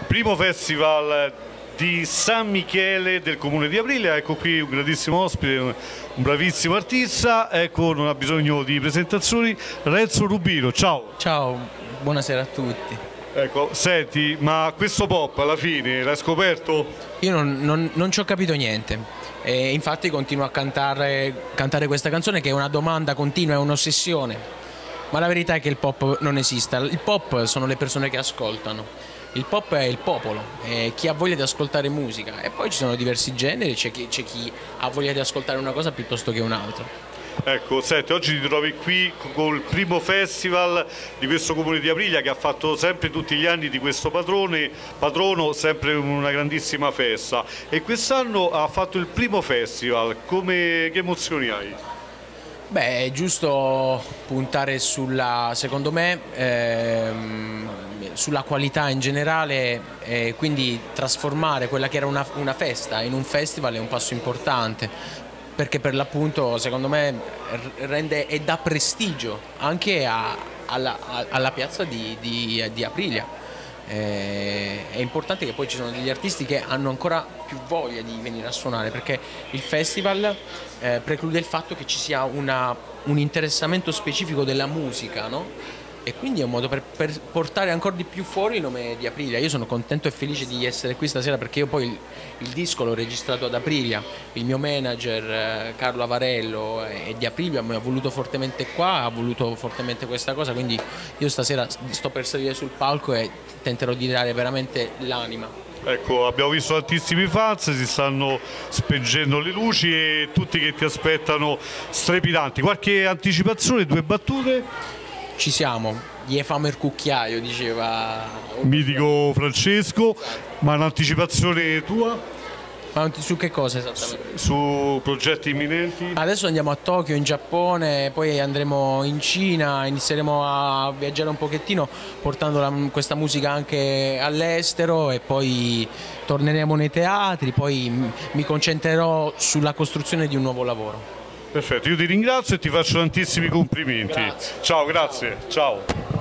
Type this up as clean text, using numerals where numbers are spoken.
Primo festival di San Michele del Comune di Aprilia. Ecco qui un grandissimo ospite, un bravissimo artista. Ecco, non ha bisogno di presentazioni, Renzo Rubino. Ciao. Ciao, buonasera a tutti. Ecco, senti, ma questo pop alla fine l'hai scoperto? Io non ci ho capito niente e infatti continuo a cantare questa canzone, che è una domanda continua, è un'ossessione. Ma la verità è che il pop non esiste. Il pop sono le persone che ascoltano. Il pop è il popolo, è chi ha voglia di ascoltare musica, e poi ci sono diversi generi, c'è chi ha voglia di ascoltare una cosa piuttosto che un'altra. Ecco, senti, oggi ti trovi qui col primo festival di questo Comune di Aprilia, che ha fatto sempre tutti gli anni di questo patrono, sempre una grandissima festa, e quest'anno ha fatto il primo festival. Che emozioni hai? Beh, è giusto puntare secondo me, sulla qualità in generale, e quindi trasformare quella che era una festa in un festival è un passo importante, perché per l'appunto secondo me rende e dà prestigio anche alla piazza di Aprilia. È importante che poi ci sono degli artisti che hanno ancora più voglia di venire a suonare, perché il festival preclude il fatto che ci sia un interessamento specifico della musica, no? E quindi è un modo per portare ancora di più fuori il nome di Aprilia. Io sono contento e felice di essere qui stasera, perché io poi il disco l'ho registrato ad Aprilia, il mio manager Carlo Avarello è di Aprilia, mi ha voluto fortemente qua, ha voluto fortemente questa cosa, quindi io stasera sto per salire sul palco e tenterò di dare veramente l'anima. Ecco, abbiamo visto tantissimi fans, si stanno spengendo le luci e tutti che ti aspettano strepidanti. Qualche anticipazione, 2 battute? Ci siamo, gli è fame il cucchiaio, diceva Mitico Francesco. Ma un'anticipazione tua? Ma su che cosa esattamente? Su progetti imminenti? Adesso andiamo a Tokyo, in Giappone, poi andremo in Cina, inizieremo a viaggiare un pochettino portando questa musica anche all'estero, e poi torneremo nei teatri, poi mi concentrerò sulla costruzione di un nuovo lavoro. Perfetto, io ti ringrazio e ti faccio tantissimi complimenti. Grazie. Ciao, grazie. Ciao.